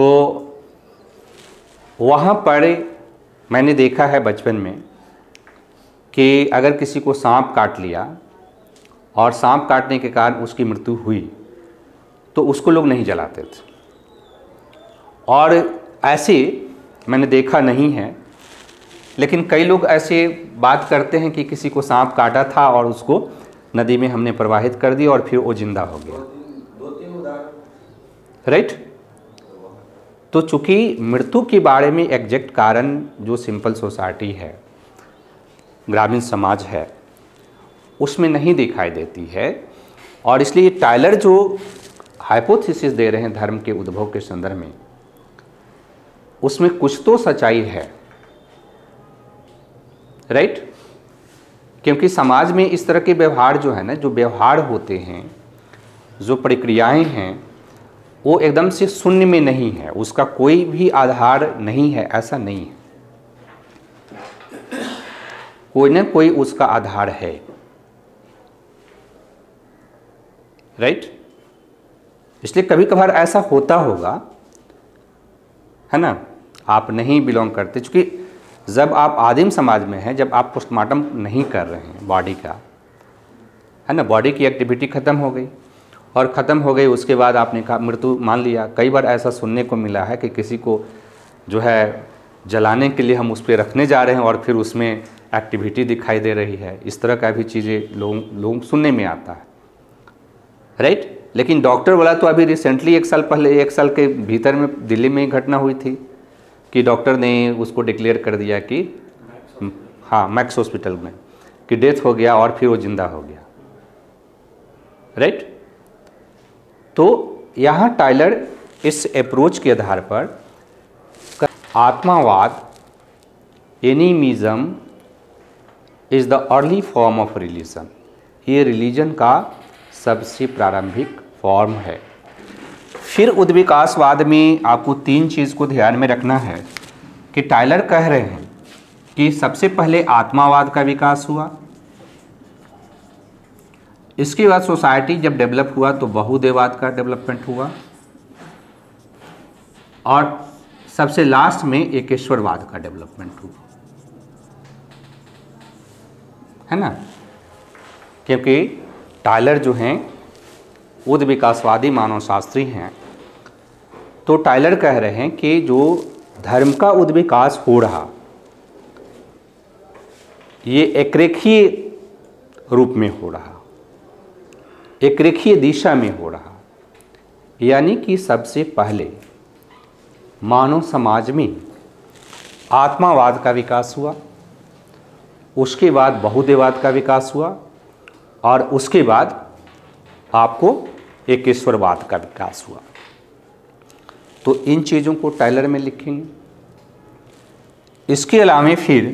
वहाँ पर मैंने देखा है बचपन में कि अगर किसी को सांप काट लिया और सांप काटने के कारण उसकी मृत्यु हुई तो उसको लोग नहीं जलाते थे। और ऐसे मैंने देखा नहीं है, लेकिन कई लोग ऐसे बात करते हैं कि किसी को सांप काटा था और उसको नदी में हमने प्रवाहित कर दिया और फिर वो जिंदा हो गया, 2-3 उदाहरण, राइट। तो चूँकि मृत्यु के बारे में एग्जैक्ट कारण जो सिंपल सोसाइटी है, ग्रामीण समाज है, उसमें नहीं दिखाई देती है। और इसलिए टायलर जो हाइपोथेसिस दे रहे हैं धर्म के उद्भव के संदर्भ में, उसमें कुछ तो सच्चाई है, राइट। क्योंकि समाज में इस तरह के व्यवहार जो है ना, जो व्यवहार होते हैं, जो प्रक्रियाएं हैं, वो एकदम से शून्य में नहीं है, उसका कोई भी आधार नहीं है, ऐसा नहीं है, कोई ना कोई उसका आधार है, राइट। इसलिए कभी कभार ऐसा होता होगा, है ना, आप नहीं बिलोंग करते, क्योंकि जब आप आदिम समाज में हैं, जब आप पोस्टमार्टम नहीं कर रहे हैं बॉडी का, है ना, बॉडी की एक्टिविटी ख़त्म हो गई और ख़त्म हो गई, उसके बाद आपने कहा मृत्यु मान लिया। कई बार ऐसा सुनने को मिला है कि किसी को जो है जलाने के लिए हम उस पर रखने जा रहे हैं और फिर उसमें एक्टिविटी दिखाई दे रही है, इस तरह का भी चीज़ें लोग सुनने में आता है, राइट। लेकिन डॉक्टर वाला तो अभी रिसेंटली 1 साल पहले, 1 साल के भीतर में दिल्ली में ही घटना हुई थी कि डॉक्टर ने उसको डिक्लेयर कर दिया कि हाँ, मैक्स हॉस्पिटल में, कि डेथ हो गया और फिर वो जिंदा हो गया, राइट। तो यहाँ टाइलर इस अप्रोच के आधार पर आत्मावाद, animism is the early form of religion, ये रिलीजन का सबसे प्रारंभिक फॉर्म है। फिर उद्विकासवाद में आपको 3 चीज़ को ध्यान में रखना है कि टाइलर कह रहे हैं कि सबसे पहले आत्मावाद का विकास हुआ, इसके बाद सोसाइटी जब डेवलप हुआ तो बहुदेववाद का डेवलपमेंट हुआ, और सबसे लास्ट में एकेश्वरवाद का डेवलपमेंट हुआ, है ना। क्योंकि टाइलर जो हैं उद्विकासवादी मानवशास्त्री हैं, तो टाइलर कह रहे हैं कि जो धर्म का उद्विकास हो रहा ये एक रेखीय रूप में हो रहा, एक रेखीय दिशा में हो रहा, यानी कि सबसे पहले मानव समाज में आत्मावाद का विकास हुआ, उसके बाद बहुदेववाद का विकास हुआ, और उसके बाद आपको एकेश्वरवाद का विकास हुआ। तो इन चीज़ों को टाइलर में लिखेंगे। इसके अलावा फिर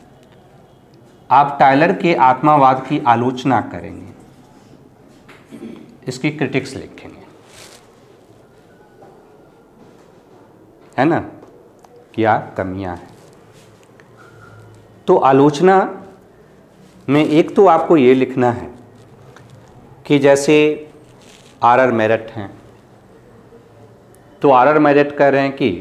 आप टाइलर के आत्मावाद की आलोचना करेंगे, इसकी क्रिटिक्स लिखेंगे, है ना, क्या कमियां हैं। तो आलोचना में एक तो आपको ये लिखना है कि जैसे आर मेरट हैं, तो आर मेरट कह रहे हैं कि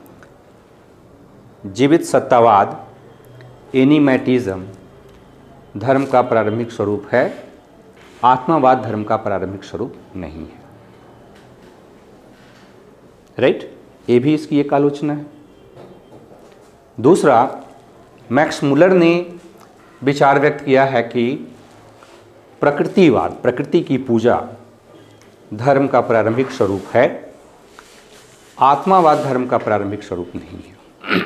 जीवित सत्तावाद, एनिमेटिज्म धर्म का प्रारंभिक स्वरूप है, आत्मावाद धर्म का प्रारंभिक स्वरूप नहीं है, राइट। ये भी इसकी एक आलोचना है। दूसरा, मैक्स मुलर ने विचार व्यक्त किया है कि प्रकृतिवाद, प्रकृति की पूजा धर्म का प्रारंभिक स्वरूप है, आत्मावाद धर्म का प्रारंभिक स्वरूप नहीं है।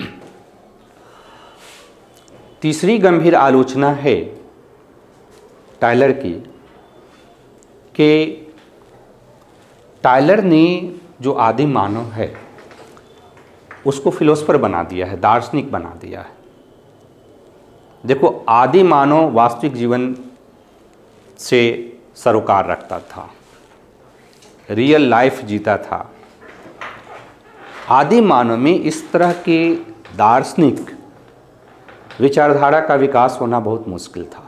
तीसरी गंभीर आलोचना है टाइलर की कि टाइलर ने जो आदि मानव है उसको फिलोसफर बना दिया है, दार्शनिक बना दिया है। देखो, आदि मानव वास्तविक जीवन से सरोकार रखता था, रियल लाइफ जीता था। आदि मानव में इस तरह के दार्शनिक विचारधारा का विकास होना बहुत मुश्किल था,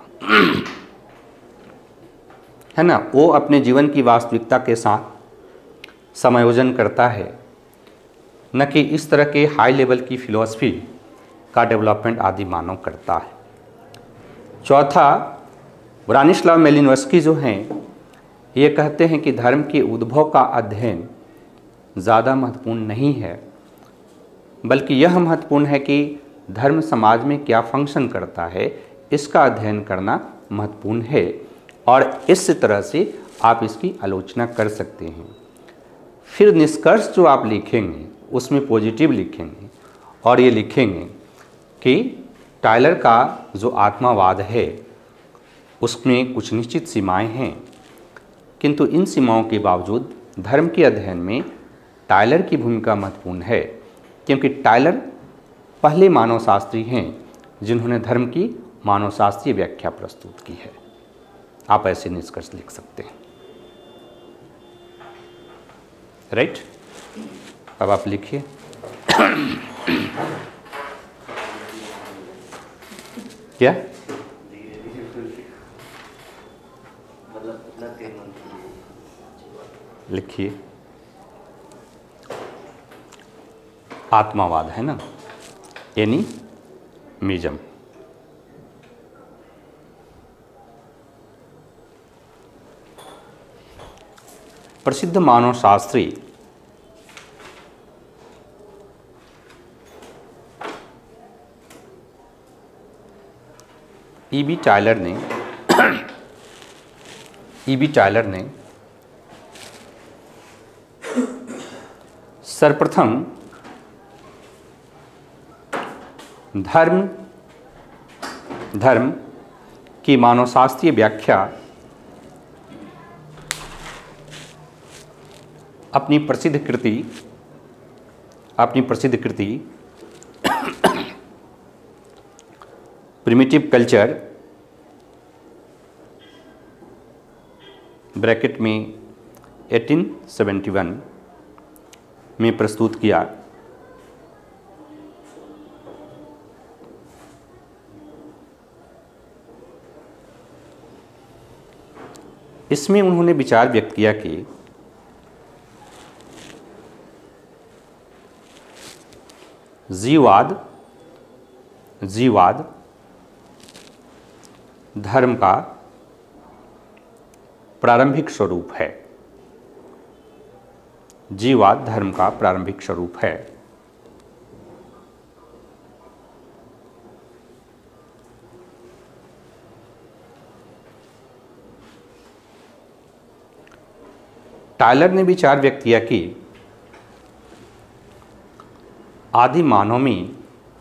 है ना। वो अपने जीवन की वास्तविकता के साथ समायोजन करता है, न कि इस तरह के हाई लेवल की फिलॉसफी का डेवलपमेंट आदि मानव करता है। चौथा, ब्रानिस्लाव मेलिनोव्स्की जो हैं ये कहते हैं कि धर्म के उद्भव का अध्ययन ज़्यादा महत्वपूर्ण नहीं है, बल्कि यह महत्वपूर्ण है कि धर्म समाज में क्या फंक्शन करता है, इसका अध्ययन करना महत्वपूर्ण है, और इस तरह से आप इसकी आलोचना कर सकते हैं। फिर निष्कर्ष जो आप लिखेंगे उसमें पॉजिटिव लिखेंगे, और ये लिखेंगे कि टाइलर का जो आत्मावाद है उसमें कुछ निश्चित सीमाएं हैं, किंतु इन सीमाओं के बावजूद धर्म के अध्ययन में टाइलर की भूमिका महत्वपूर्ण है, क्योंकि टाइलर पहले मानवशास्त्री हैं जिन्होंने धर्म की मानवशास्त्रीय व्याख्या प्रस्तुत की है। आप ऐसे निष्कर्ष लिख सकते हैं, राइट। अब आप लिखिए। क्या लिखिए? आत्मावाद है ना, एनिमिज्म। प्रसिद्ध मानवशास्त्री ईबी टायलर ने सर्वप्रथम धर्म की मानवशास्त्रीय व्याख्या अपनी प्रसिद्ध कृति प्रिमिटिव कल्चर ब्रैकेट में 1871 में प्रस्तुत किया। इसमें उन्होंने विचार व्यक्त किया कि जीववाद धर्म का प्रारंभिक स्वरूप है। जीववाद धर्म का प्रारंभिक स्वरूप है। टायलर ने विचार व्यक्त किया कि आदि मानव में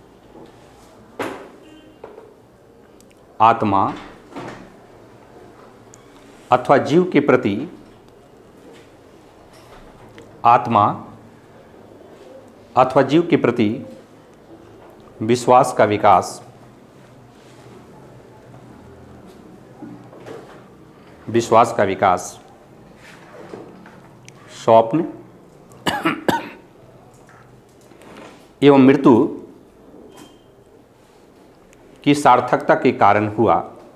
आत्मा अथवा जीव के प्रति विश्वास का विकास स्वप्न एवं मृत्यु की सार्थकता के कारण हुआ।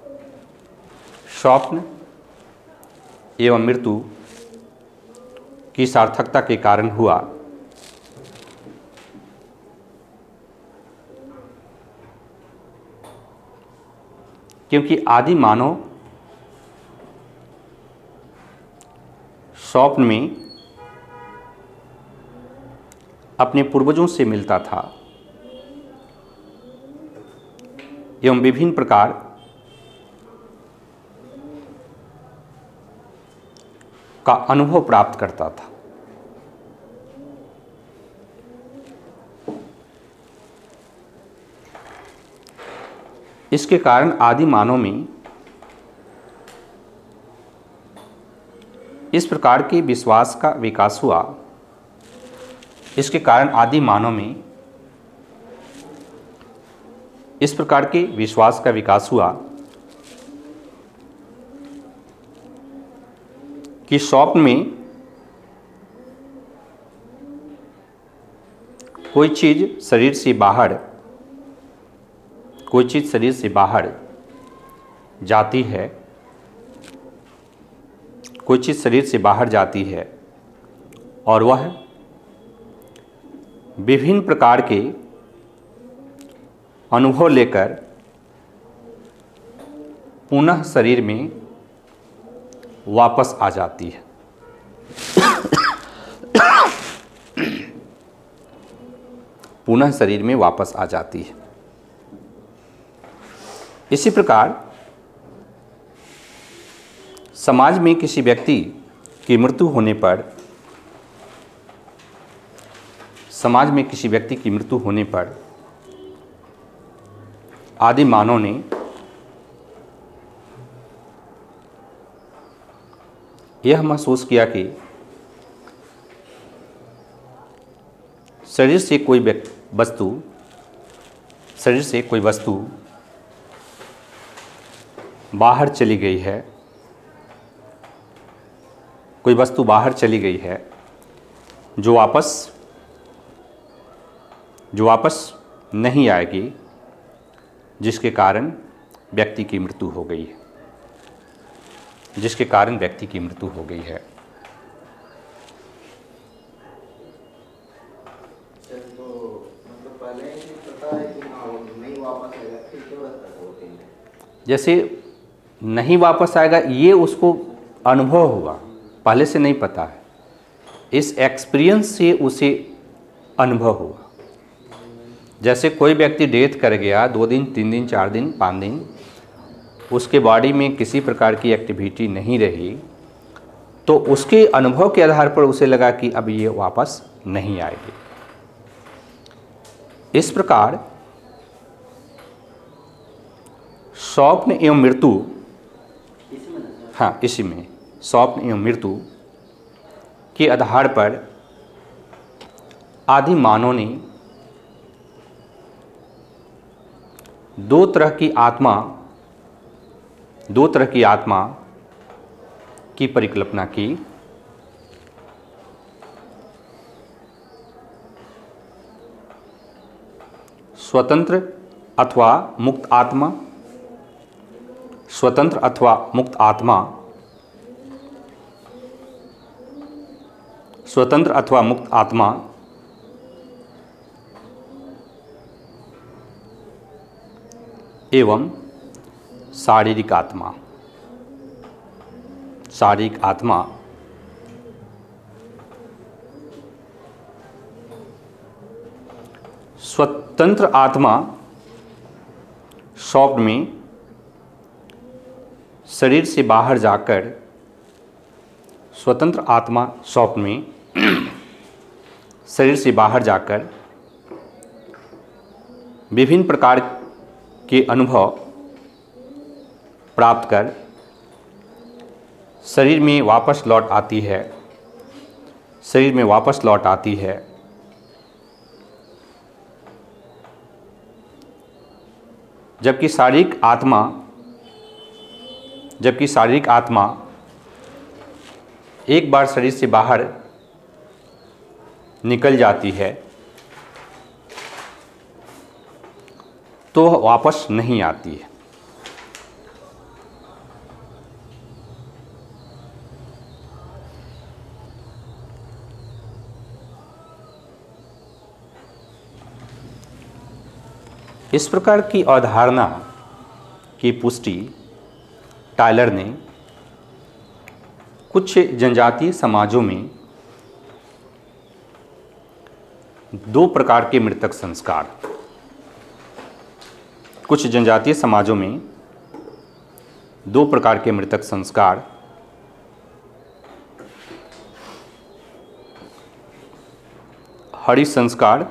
स्वप्न एवं मृत्यु की सार्थकता के कारण हुआ। क्योंकि आदि मानव स्वप्न में अपने पूर्वजों से मिलता था एवं विभिन्न प्रकार का अनुभव प्राप्त करता था। इसके कारण आदि मानव में इस प्रकार के विश्वास का विकास हुआ। इसके कारण आदि मानव में इस प्रकार के विश्वास का विकास हुआ कि स्वप्न में कोई चीज शरीर से बाहर जाती है, कोई चीज शरीर से बाहर जाती है और वह विभिन्न प्रकार के अनुभव लेकर पुनः शरीर में वापस आ जाती है। पुनः शरीर में वापस आ जाती है। इसी प्रकार समाज में किसी व्यक्ति की मृत्यु होने पर आदि मानव ने यह महसूस किया कि शरीर से कोई वस्तु बाहर चली गई है, जो वापस नहीं आएगी, जिसके कारण व्यक्ति की मृत्यु हो गई है। जैसे नहीं वापस आएगा ये उसको अनुभव हुआ, पहले से नहीं पता है, इस एक्सपीरियंस से उसे अनुभव हुआ। जैसे कोई व्यक्ति डेथ कर गया 2 दिन 3 दिन 4 दिन 5 दिन उसके बॉडी में किसी प्रकार की एक्टिविटी नहीं रही, तो उसके अनुभव के आधार पर उसे लगा कि अब ये वापस नहीं आएगी। इस प्रकार स्वप्न एवं मृत्यु, हाँ इसी में स्वप्न एवं मृत्यु के आधार पर आदि मानवों ने दो तरह की आत्मा की परिकल्पना की। स्वतंत्र अथवा मुक्त आत्मा, स्वतंत्र अथवा मुक्त आत्मा, स्वतंत्र अथवा मुक्त आत्मा एवं शारीरिक आत्मा। शारीरिक आत्मा स्वतंत्र आत्मा स्वप्न में शरीर से बाहर जाकर, स्वतंत्र आत्मा स्वप्न में शरीर से बाहर जाकर विभिन्न प्रकार के अनुभव प्राप्त कर शरीर में वापस लौट आती है, शरीर में वापस लौट आती है। जबकि शारीरिक आत्मा एक बार शरीर से बाहर निकल जाती है तो वापस नहीं आती है। इस प्रकार की अवधारणा की पुष्टि टायलर ने कुछ जनजातीय समाजों में दो प्रकार के मृतक संस्कार, कुछ जनजातीय समाजों में दो प्रकार के मृतक संस्कार हरि संस्कार,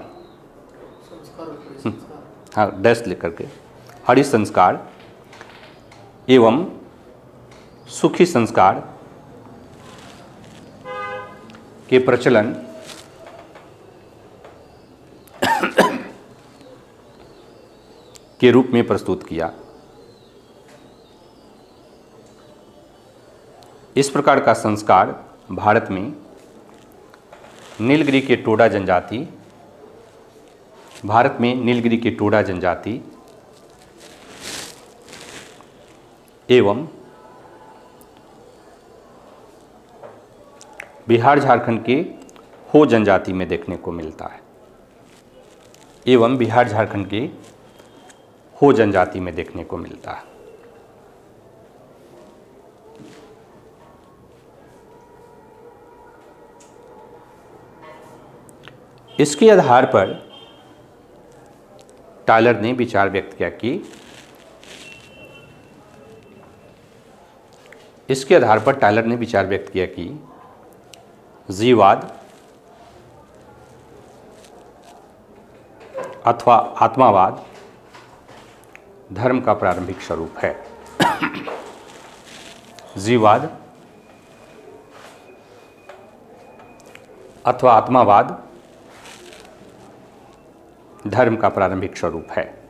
हाँ डैश लेकर के, हरि संस्कार एवं सुखी संस्कार के प्रचलन के रूप में प्रस्तुत किया। इस प्रकार का संस्कार भारत में नीलगिरी के टोडा जनजाति, एवं बिहार झारखंड के हो जनजाति में देखने को मिलता है, इसके आधार पर टायलर ने विचार व्यक्त किया कि जीववाद अथवा आत्मावाद धर्म का प्रारंभिक स्वरूप है। जीववाद अथवा आत्मावाद धर्म का प्रारंभिक स्वरूप है।